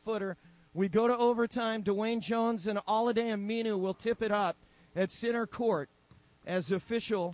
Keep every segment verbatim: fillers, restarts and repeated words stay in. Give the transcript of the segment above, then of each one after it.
footer. We go to overtime. Dwayne Jones and Holiday Aminu will tip it up at center court as the official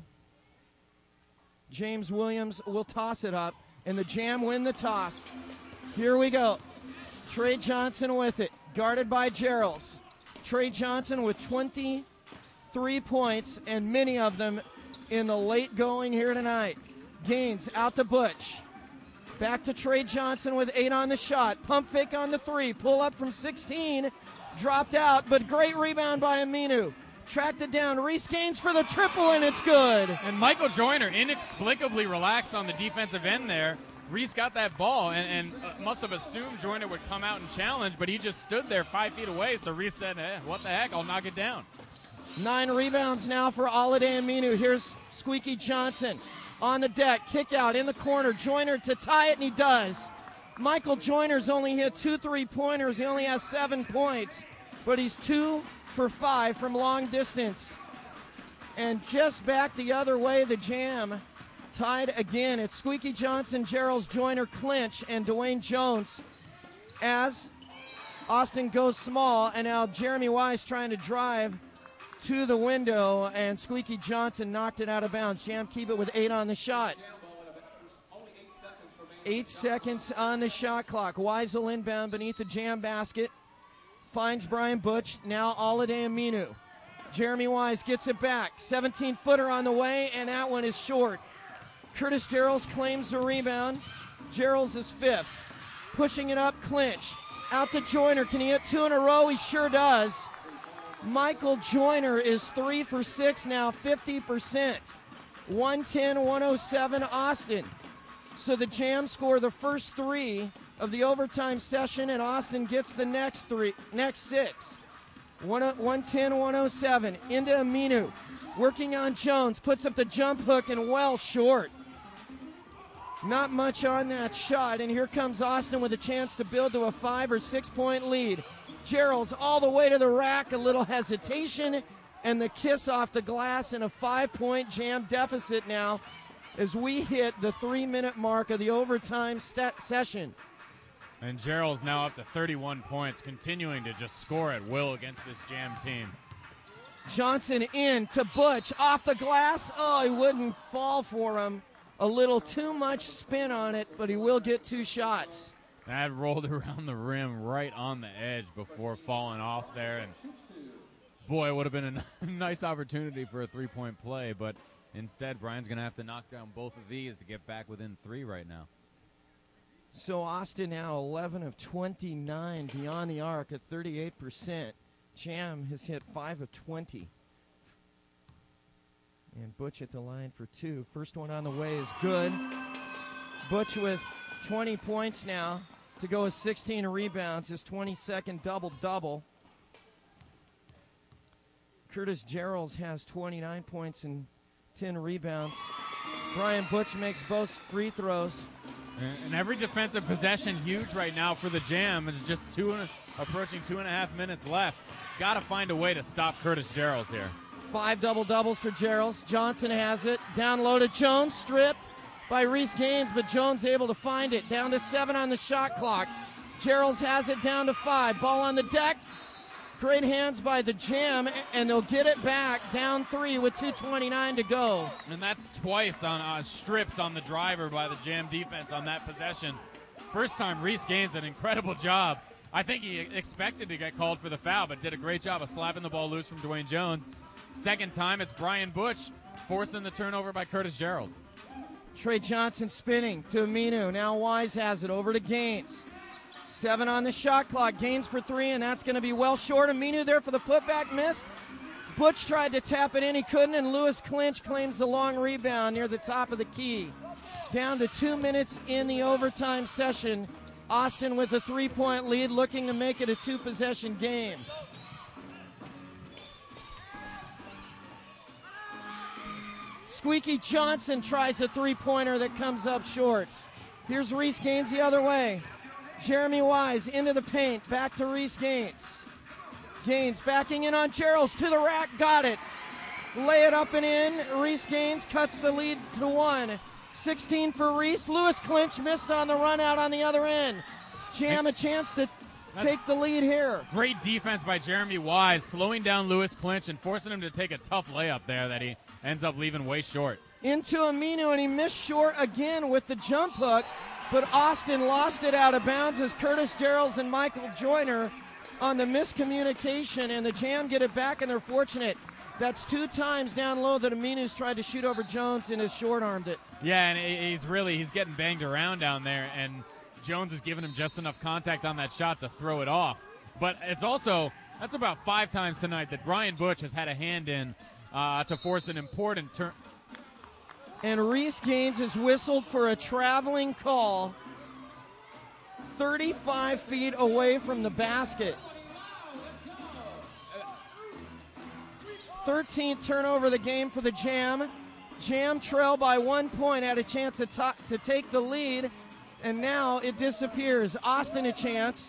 James Williams will toss it up, and the Jam win the toss. Here we go. Trey Johnson with it, guarded by Geralds. Trey Johnson with twenty-three points, and many of them in the late going here tonight. Gaines out to Butch. Back to Trey Johnson with eight on the shot. Pump fake on the three. Pull up from sixteen. Dropped out, but great rebound by Aminu. Tracked it down. Reese Gaines for the triple, and it's good. And Michael Joyner inexplicably relaxed on the defensive end there. Reese got that ball and, and uh, must have assumed Joyner would come out and challenge, but he just stood there five feet away, so Reese said, eh, what the heck, I'll knock it down. Nine rebounds now for Holiday Aminu. Here's Squeaky Johnson on the deck, kick out in the corner. Joyner to tie it, and he does. Michael Joyner's only hit two three-pointers. He only has seven points, but he's two for five from long distance. And just back the other way, the Jam tied again. It's Squeaky Johnson, Geralds, Joyner, Clinch, and Dwayne Jones as Austin goes small, and now Jeremy Wise trying to drive to the window, and Squeaky Johnson knocked it out of bounds. Jam keep it with eight on the shot. Eight seconds on the shot clock. Weisel inbound beneath the Jam basket. Finds Brian Butch. Now Holiday Aminu. Jeremy Wise gets it back. seventeen-footer on the way, and that one is short. Curtis Geralds claims the rebound. Geralds is fifth. Pushing it up, Clinch. Out to Joyner. Can he hit two in a row? He sure does. Michael Joyner is three for six now, fifty percent. one ten one oh seven Austin. So the Jam score the first three of the overtime session, and Austin gets the next three, next six. one ten one oh seven into Aminu. Working on Jones, puts up the jump hook and well short. Not much on that shot, and here comes Austin with a chance to build to a five or six point lead. Geralds all the way to the rack, a little hesitation, and the kiss off the glass, and a five-point Jam deficit now as we hit the three-minute mark of the overtime st- session. And Gerald's now up to thirty-one points, continuing to just score at will against this Jam team. Johnson in to Butch, off the glass. Oh, he wouldn't fall for him. A little too much spin on it, but he will get two shots. That rolled around the rim right on the edge before falling off there. And boy, it would have been a nice opportunity for a three-point play, but instead Brian's going to have to knock down both of these to get back within three right now. So Austin now eleven of twenty-nine beyond the arc at thirty-eight percent. Jam has hit five of twenty. And Butch at the line for two. First one on the way is good. Butch with twenty points now to go with sixteen rebounds, his twenty-second double-double. Curtis Geralds has twenty-nine points and ten rebounds. Brian Butch makes both free throws. And every defensive possession huge right now for the Jam. It's just two and, approaching two and a half minutes left. Got to find a way to stop Curtis Geralds here. Five double-doubles for Geralds. Johnson has it. Down low to Jones, stripped by Reese Gaines, but Jones able to find it. Down to seven on the shot clock. Geralds has it down to five. Ball on the deck. Great hands by the Jam, and they'll get it back down three with two twenty-nine to go. And that's twice on uh, strips on the driver by the Jam defense on that possession. First time Reese Gaines, an incredible job. I think he expected to get called for the foul, but did a great job of slapping the ball loose from Dwayne Jones. Second time, it's Brian Butch forcing the turnover by Curtis Geralds. Trey Johnson spinning to Aminu. Now Wise has it over to Gaines. Seven on the shot clock. Gaines for three, and that's going to be well short. Aminu there for the putback, missed. Butch tried to tap it in, he couldn't, and Lewis Clinch claims the long rebound near the top of the key. Down to two minutes in the overtime session. Austin with a three-point lead, looking to make it a two-possession game. Squeaky Johnson tries a three-pointer that comes up short. Here's Reese Gaines the other way. Jeremy Wise into the paint, back to Reese Gaines. Gaines backing in on Geralds, to the rack, got it. Lay it up and in. Reese Gaines cuts the lead to one. sixteen for Reese. Lewis Clinch missed on the run out on the other end. Jam a chance to take the lead here. Great defense by Jeremy Wise, slowing down Lewis Clinch and forcing him to take a tough layup there that he ends up leaving way short. Into Aminu, and he missed short again with the jump hook, but Austin lost it out of bounds as Curtis Jarrells and Michael Joyner on the miscommunication, and the Jam get it back, and they're fortunate. That's two times down low that Aminu's tried to shoot over Jones and has short-armed it. Yeah, and he's really, he's getting banged around down there, and Jones is giving him just enough contact on that shot to throw it off. But it's also, that's about five times tonight that Brian Butch has had a hand in uh, to force an important turn. And Reese Gaines has whistled for a traveling call thirty-five feet away from the basket. thirteenth turnover of the game for the Jam. Jam trail by one point, had a chance to, t- to take the lead, and now it disappears. Austin a chance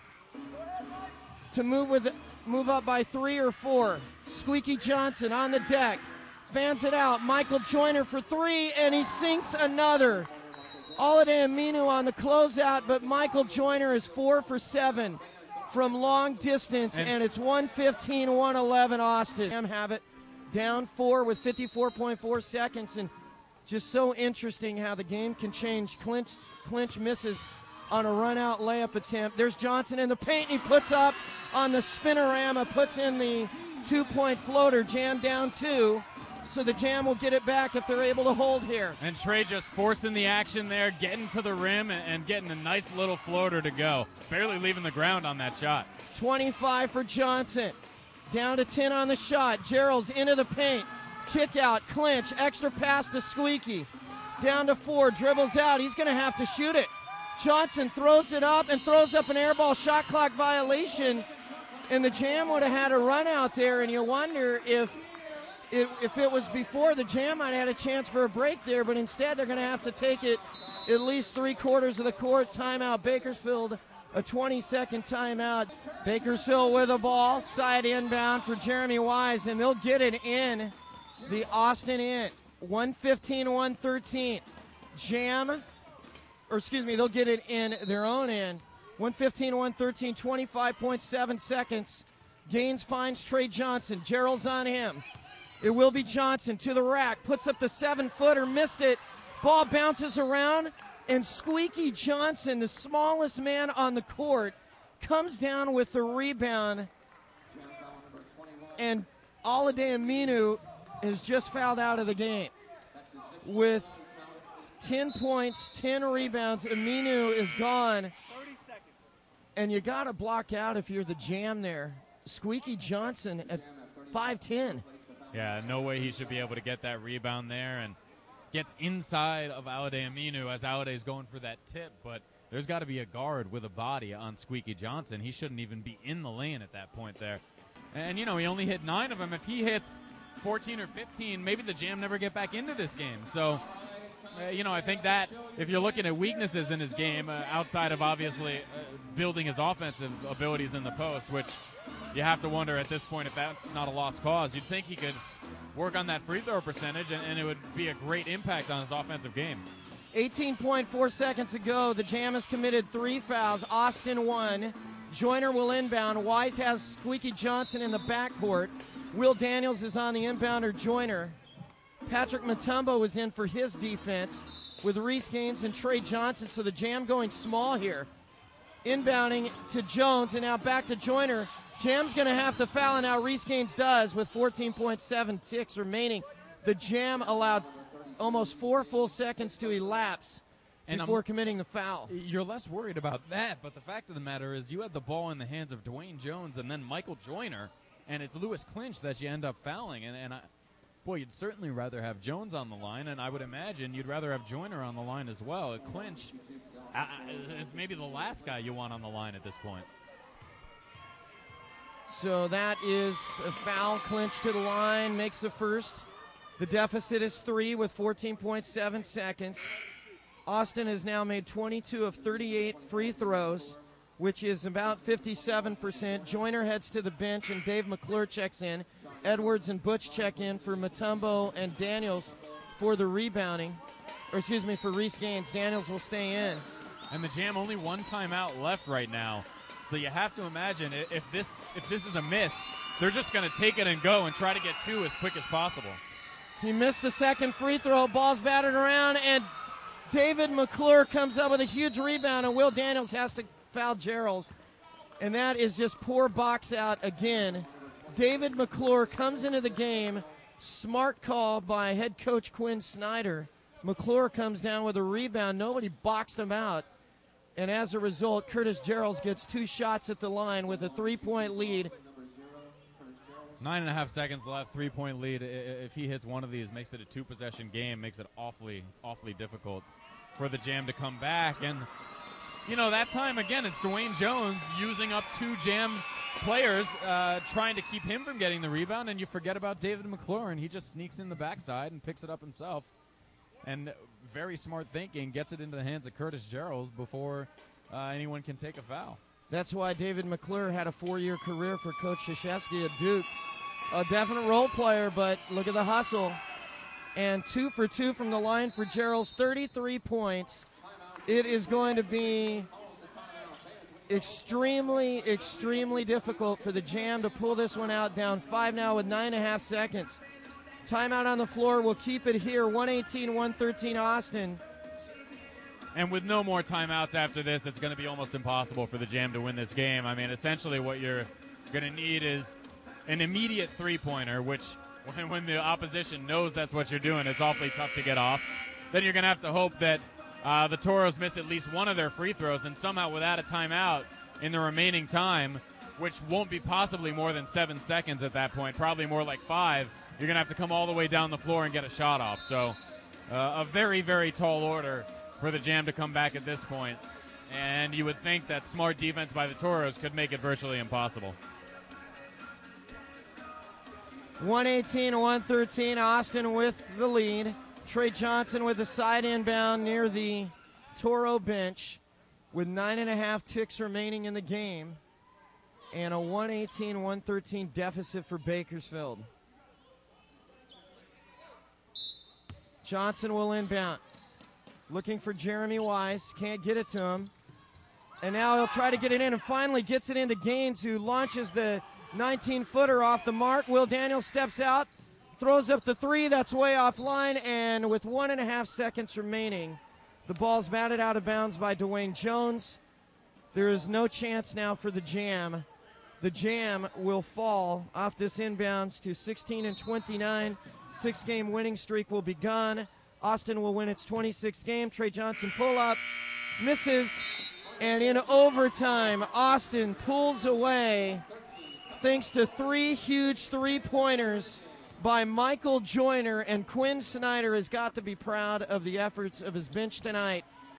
to move with move up by three or four. Squeaky Johnson on the deck, fans it out. Michael Joyner for three, and he sinks another. Holiday Aminu on the closeout, but Michael Joyner is four for seven from long distance, and, and it's one fifteen one eleven Austin. Jam have it down four with fifty-four point four seconds, and just so interesting how the game can change. Clinch, Clinch misses on a run-out layup attempt. There's Johnson in the paint, and he puts up on the spinorama, puts in the two-point floater. Jam down two, so the Jam will get it back if they're able to hold here. And Trey just forcing the action there, getting to the rim and, and getting a nice little floater to go. Barely leaving the ground on that shot. twenty-five for Johnson. Down to ten on the shot. Jarrells into the paint. Kick out, Clinch, extra pass to Squeaky. Down to four, dribbles out. He's going to have to shoot it. Johnson throws it up and throws up an air ball, shot clock violation. And the Jam would have had a run out there, and you wonder if It, if it was before, the Jam might have had a chance for a break there, but instead they're going to have to take it at least three quarters of the court. Timeout, Bakersfield, a twenty-second timeout. Bakersfield with the ball, side inbound for Jeremy Wise, and they'll get it in the Austin end. one fifteen one thirteen. Jam, or excuse me, they'll get it in their own end. one fifteen one thirteen, twenty-five point seven seconds. Gaines finds Trey Johnson. Jarrell's on him. It will be Johnson to the rack, puts up the seven-footer, missed it. Ball bounces around, and Squeaky Johnson, the smallest man on the court, comes down with the rebound. And Holiday Aminu is just fouled out of the game. With ten points, ten rebounds, Aminu is gone. And you got to block out if you're the Jam there. Squeaky Johnson at five ten. Yeah, no way he should be able to get that rebound there, and gets inside of Holiday Aminu as Holiday's going for that tip, but there's got to be a guard with a body on Squeaky Johnson. He shouldn't even be in the lane at that point there. And, you know, he only hit nine of them. If he hits fourteen or fifteen, maybe the Jam never get back into this game. So, uh, you know, I think that if you're looking at weaknesses in his game, uh, outside of obviously uh, building his offensive abilities in the post, which you have to wonder at this point if that's not a lost cause. You'd think he could work on that free throw percentage, and, and it would be a great impact on his offensive game. eighteen point four seconds ago, the Jam has committed three fouls. Austin one. Joyner will inbound. Wise has Squeaky Johnson in the backcourt. Will Daniels is on the inbounder, Joyner. Patrick Mutombo is in for his defense with Reese Gaines and Trey Johnson, so the Jam going small here. Inbounding to Jones, and now back to Joyner. Jam's going to have to foul, and now Reese Gaines does with fourteen point seven ticks remaining. The Jam allowed almost four full seconds to elapse and before I'm, committing the foul. You're less worried about that, but the fact of the matter is you had the ball in the hands of Dwayne Jones and then Michael Joyner, and it's Lewis Clinch that you end up fouling. And, and I, boy, you'd certainly rather have Jones on the line, and I would imagine you'd rather have Joyner on the line as well. Clinch uh, is maybe the last guy you want on the line at this point. So that is a foul. Clinch to the line, makes the first. The deficit is three with fourteen point seven seconds. Austin has now made twenty-two of thirty-eight free throws, which is about fifty-seven percent. Joyner heads to the bench, and Dave McClure checks in. Edwards and Butch check in for Mutombo and Daniels for the rebounding. Or excuse me, for Reese Gaines. Daniels will stay in. And the Jam only one timeout left right now. So you have to imagine i- if this if this is a miss, they're just going to take it and go and try to get two as quick as possible. He missed the second free throw. Ball's batted around, and David McClure comes up with a huge rebound, and Will Daniels has to foul Gerald. And that is just poor box out again. David McClure comes into the game. Smart call by head coach Quinn Snyder. McClure comes down with a rebound. Nobody boxed him out. And as a result, Curtis Gerald gets two shots at the line with a three-point lead. Nine and a half seconds left, three-point lead. I- If he hits one of these, makes it a two-possession game, makes it awfully, awfully difficult for the Jam to come back. And, you know, that time, again, it's Dwayne Jones using up two Jam players, uh, trying to keep him from getting the rebound, and you forget about David McClure, and he just sneaks in the backside and picks it up himself. And very smart thinking, gets it into the hands of Curtis Gerald before uh, anyone can take a foul. That's why David McClure had a four-year career for Coach Krzyzewski at Duke. A definite role player, but look at the hustle. And two for two from the line for Gerald's, thirty-three points. It is going to be extremely, extremely difficult for the Jam to pull this one out, down five now with nine and a half seconds. Timeout on the floor. We'll keep it here, one eighteen one thirteen Austin. And with no more timeouts after this, it's going to be almost impossible for the Jam to win this game. I mean, essentially what you're going to need is an immediate three-pointer, which when, when the opposition knows that's what you're doing, it's awfully tough to get off. Then you're going to have to hope that uh, the Toros miss at least one of their free throws, and somehow without a timeout in the remaining time, which won't be possibly more than seven seconds at that point, probably more like five, you're going to have to come all the way down the floor and get a shot off. So uh, a very, very tall order for the Jam to come back at this point. And you would think that smart defense by the Toros could make it virtually impossible. one eighteen one thirteen, Austin with the lead. Trey Johnson with the side inbound near the Toro bench with nine and a half ticks remaining in the game. And a one eighteen one thirteen deficit for Bakersfield. Johnson will inbound. Looking for Jeremy Wise. Can't get it to him. And now he'll try to get it in and finally gets it into Gaines, who launches the nineteen-footer off the mark. Will Daniels steps out, throws up the three. That's way offline. And with one and a half seconds remaining, the ball's batted out of bounds by Dwayne Jones. There is no chance now for the Jam. The Jam will fall off this inbounds to sixteen and twenty-nine. Six-game winning streak will be gone. Austin will win its twenty-sixth game. Trey Johnson pull up, misses, and in overtime, Austin pulls away thanks to three huge three-pointers by Michael Joyner, and Quinn Snyder has got to be proud of the efforts of his bench tonight.